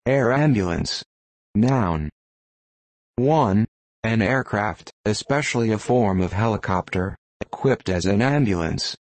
Air ambulance. Noun. 1. An aircraft, especially a form of helicopter, equipped as an ambulance.